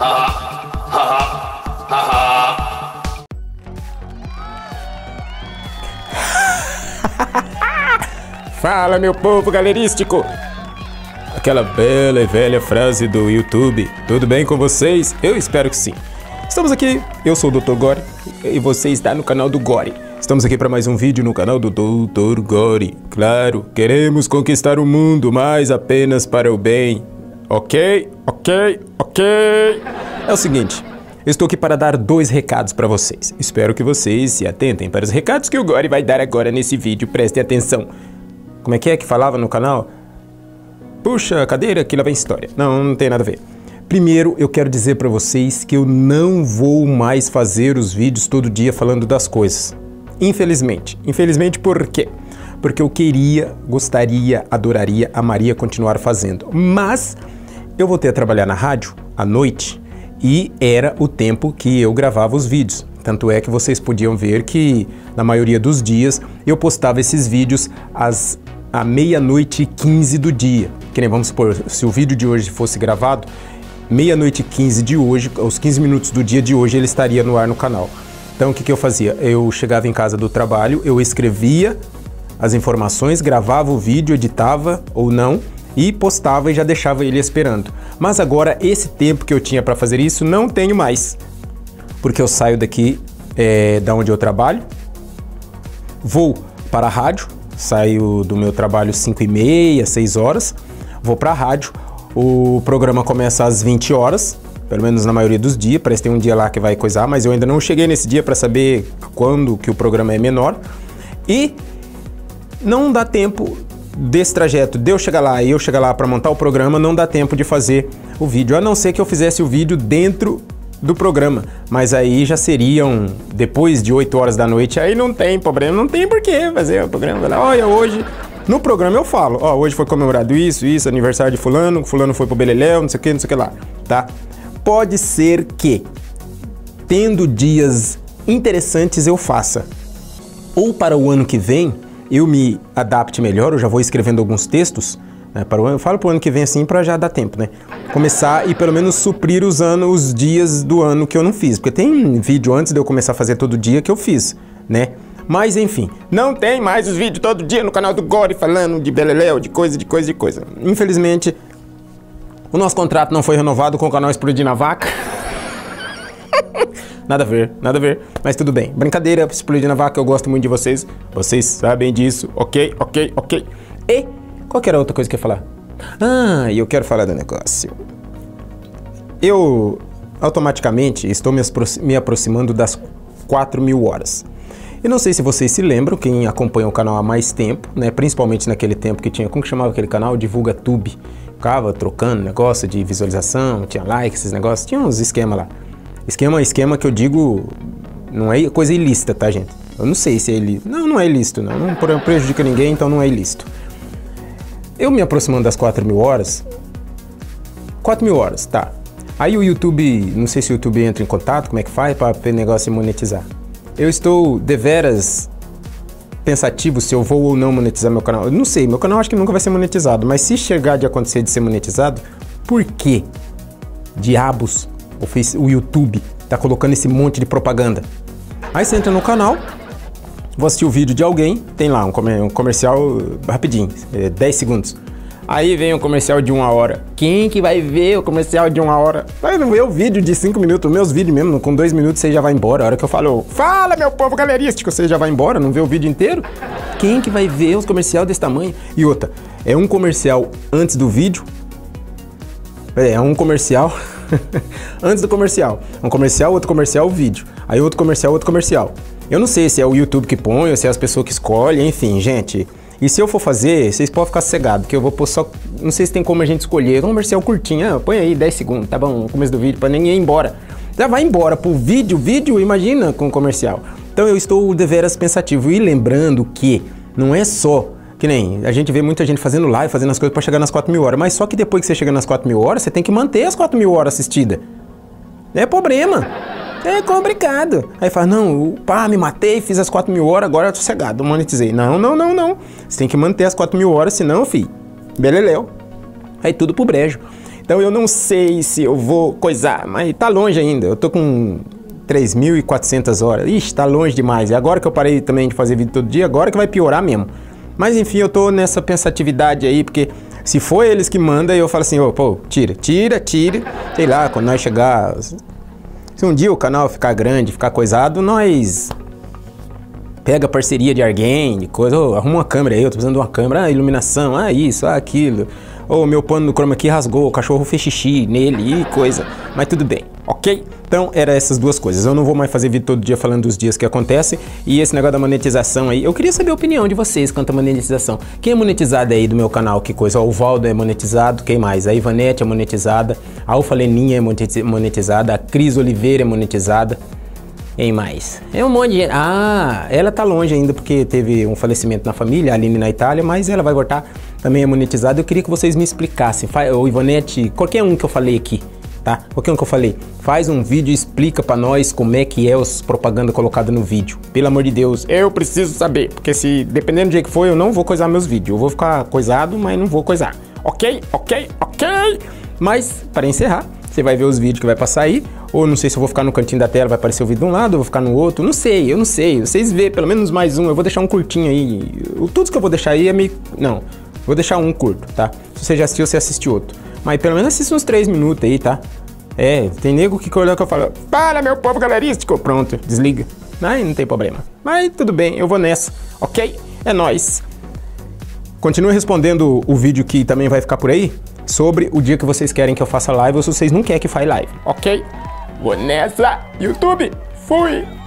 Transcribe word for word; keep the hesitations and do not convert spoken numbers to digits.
Fala, meu povo galerístico! Aquela bela e velha frase do YouTube. Tudo bem com vocês? Eu espero que sim. Estamos aqui, eu sou o doutor Gore e você está no canal do Gore. Estamos aqui para mais um vídeo no canal do doutor Gore. Claro, queremos conquistar o mundo, mas apenas para o bem. Ok? Ok? Ok? É o seguinte, eu estou aqui para dar dois recados para vocês. Espero que vocês se atentem para os recados que o Gore vai dar agora nesse vídeo. Prestem atenção. Como é que é que falava no canal? Puxa a cadeira que lá vem história. Não, não tem nada a ver. Primeiro, eu quero dizer para vocês que eu não vou mais fazer os vídeos todo dia falando das coisas. Infelizmente. Infelizmente por quê? Porque eu queria, gostaria, adoraria, amaria continuar fazendo. Mas eu voltei a trabalhar na rádio à noite e era o tempo que eu gravava os vídeos. Tanto é que vocês podiam ver que na maioria dos dias eu postava esses vídeos às à meia-noite e quinze do dia. Que nem vamos supor, se o vídeo de hoje fosse gravado, meia-noite e quinze de hoje, aos quinze minutos do dia de hoje, ele estaria no ar no canal. Então o que que eu fazia? Eu chegava em casa do trabalho, eu escrevia as informações, gravava o vídeo, editava ou não, e postava e já deixava ele esperando. Mas agora, esse tempo que eu tinha para fazer isso, não tenho mais. Porque eu saio daqui, é, da onde eu trabalho, vou para a rádio, saio do meu trabalho cinco e meia, seis horas, vou para a rádio, o programa começa às vinte horas, pelo menos na maioria dos dias, parece que tem um dia lá que vai coisar, mas eu ainda não cheguei nesse dia para saber quando que o programa é menor, e não dá tempo desse trajeto, de eu chegar lá e eu chegar lá para montar o programa, não dá tempo de fazer o vídeo, a não ser que eu fizesse o vídeo dentro do programa, mas aí já seriam depois de oito horas da noite, aí não tem problema, não tem por que fazer o programa. Olha, hoje, no programa eu falo, ó, hoje foi comemorado isso, isso, aniversário de fulano, fulano foi pro Beleléu, não sei o que, não sei o que lá, tá? Pode ser que, tendo dias interessantes, eu faça, ou para o ano que vem, eu me adapte melhor, eu já vou escrevendo alguns textos, né, para o ano, eu falo para o ano que vem assim para já dar tempo, né? Começar e pelo menos suprir os anos, os dias do ano que eu não fiz, porque tem vídeo antes de eu começar a fazer todo dia que eu fiz, né? Mas enfim, não tem mais os vídeos todo dia no canal do Gore falando de beleléu, de coisa, de coisa, de coisa. Infelizmente, o nosso contrato não foi renovado com o canal Explodindo a Vaca. Nada a ver, nada a ver, mas tudo bem. Brincadeira, Explodindo a Vaca, eu gosto muito de vocês, vocês sabem disso, ok, ok, ok. E qual que era a outra coisa que eu ia falar? Ah, e eu quero falar do negócio. Eu automaticamente estou me, me aproximando das quatro mil horas. Eu não sei se vocês se lembram, quem acompanha o canal há mais tempo, né? Principalmente naquele tempo que tinha, como que chamava aquele canal? Divulga Tube. Ficava trocando negócio de visualização, tinha like, esses negócios, tinha uns esquemas lá. Esquema, esquema que eu digo, não é coisa ilícita, tá, gente? Eu não sei se é ilícito. Não, não é ilícito, não. Não prejudica ninguém, então não é ilícito. Eu me aproximando das quatro mil horas, quatro mil horas, tá. Aí o YouTube, não sei se o YouTube entra em contato, como é que faz para o negócio monetizar. Eu estou deveras pensativo se eu vou ou não monetizar meu canal. Eu não sei, meu canal acho que nunca vai ser monetizado, mas se chegar de acontecer de ser monetizado, por que diabos o, Face, o YouTube tá colocando esse monte de propaganda? Aí você entra no canal, vou assistir o vídeo de alguém, tem lá um, comer, um comercial rapidinho, é, dez segundos. Aí vem um comercial de uma hora. Quem que vai ver o comercial de uma hora? Vai não ver o vídeo de cinco minutos, meus vídeos mesmo, com dois minutos você já vai embora. A hora que eu falo, fala meu povo galerístico, você já vai embora, não vê o vídeo inteiro? Quem que vai ver os comercial desse tamanho? E outra, é um comercial antes do vídeo? É um comercial antes do comercial. Um comercial, outro comercial, vídeo. Aí outro comercial, outro comercial. Eu não sei se é o YouTube que põe ou se é as pessoas que escolhem, enfim, gente. E se eu for fazer, vocês podem ficar cegado, que eu vou pôr só... Não sei se tem como a gente escolher. Um comercial curtinho, ah, põe aí dez segundos, tá bom, no começo do vídeo, pra ninguém ir embora. Já vai embora pro vídeo, vídeo, imagina com comercial. Então eu estou deveras pensativo. E lembrando que não é só... Que nem, a gente vê muita gente fazendo live, fazendo as coisas pra chegar nas quatro mil horas. Mas só que depois que você chega nas quatro mil horas, você tem que manter as quatro mil horas assistidas. É problema. É complicado. Aí fala, não, pá, me matei, fiz as quatro mil horas, agora eu tô cegado, monetizei. Não, não, não, não. Você tem que manter as quatro mil horas, senão, filho, beleléu. Aí tudo pro brejo. Então eu não sei se eu vou coisar, mas tá longe ainda. Eu tô com três mil e quatrocentas horas. Ixi, tá longe demais. E agora que eu parei também de fazer vídeo todo dia, agora que vai piorar mesmo. Mas enfim, eu tô nessa pensatividade aí, porque se for eles que mandam, eu falo assim, ô, pô, tira, tira, tira. Sei lá, quando nós chegar... Se um dia o canal ficar grande, ficar coisado, nós... Pega parceria de alguém, de coisa, oh, arruma uma câmera aí, eu tô precisando de uma câmera, ah, iluminação, ah, isso, ah, aquilo. Ou oh, meu pano no chroma key rasgou, o cachorro fez xixi nele e coisa. Mas tudo bem, ok? Então, era essas duas coisas. Eu não vou mais fazer vídeo todo dia falando dos dias que acontecem. E esse negócio da monetização aí, eu queria saber a opinião de vocês quanto à monetização. Quem é monetizado aí do meu canal, que coisa? O Valdo é monetizado, quem mais? A Ivanete é monetizada, a Alfa Leninha é monetizada, a Cris Oliveira é monetizada. Quem mais? É um monte de gente. Ah, ela tá longe ainda porque teve um falecimento na família, a Aline na Itália, mas ela vai voltar, também é monetizada. Eu queria que vocês me explicassem, o Ivanete, qualquer um que eu falei aqui, tá? Qualquer um que eu falei, faz um vídeo e explica pra nós como é que é os propaganda colocada no vídeo. Pelo amor de Deus, eu preciso saber, porque se, dependendo do jeito que for, eu não vou coisar meus vídeos. Eu vou ficar coisado, mas não vou coisar. Ok? Ok? Ok? Mas, para encerrar, você vai ver os vídeos que vai passar aí, ou não sei se eu vou ficar no cantinho da tela, vai aparecer o vídeo de um lado, ou vou ficar no outro, não sei, eu não sei, vocês vê pelo menos mais um, eu vou deixar um curtinho aí, o, tudo que eu vou deixar aí é meio, não, vou deixar um curto, tá? Se você já assistiu, você assiste outro, mas pelo menos assiste uns três minutos aí, tá? É, tem nego que olha que eu falo, para meu povo galerístico, pronto, desliga, aí não tem problema, mas tudo bem, eu vou nessa, ok? É nóis. Continue respondendo o vídeo que também vai ficar por aí, sobre o dia que vocês querem que eu faça live ou se vocês não querem que faça live, ok? Vou nessa, YouTube, fui!